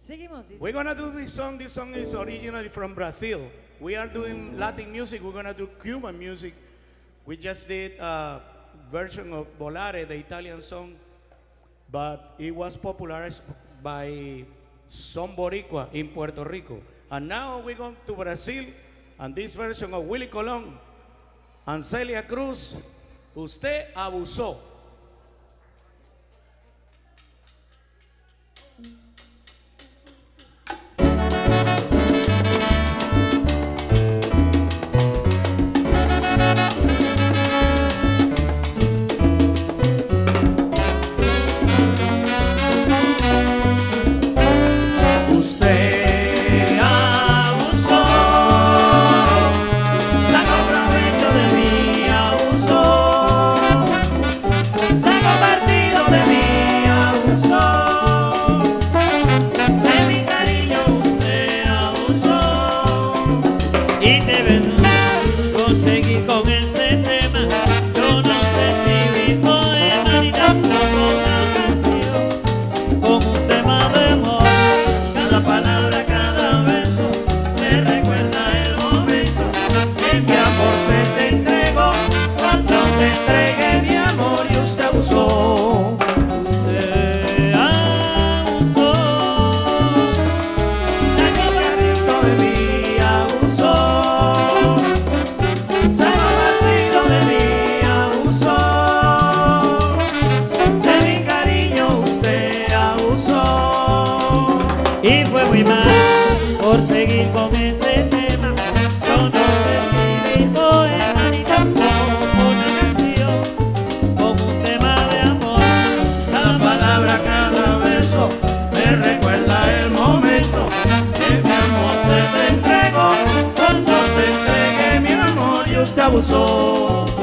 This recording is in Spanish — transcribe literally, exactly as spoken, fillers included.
Seguimos. This We're gonna do this song. This song is originally from Brazil. We are doing Latin music. We're gonna do Cuban music. We just did a version of Volare, the Italian song, but it was popularized by some Boricua in Puerto Rico. And now we're going to Brazil, and this version of Willie Colón and Celia Cruz, Usted Abusó. Y fue muy mal por seguir con ese tema. Yo no sé si poema ni tampoco una canción con un tema de amor. Cada palabra, cada verso me recuerda el momento que mi amor se te entregó. Cuando te entregué mi amor y usted abusó.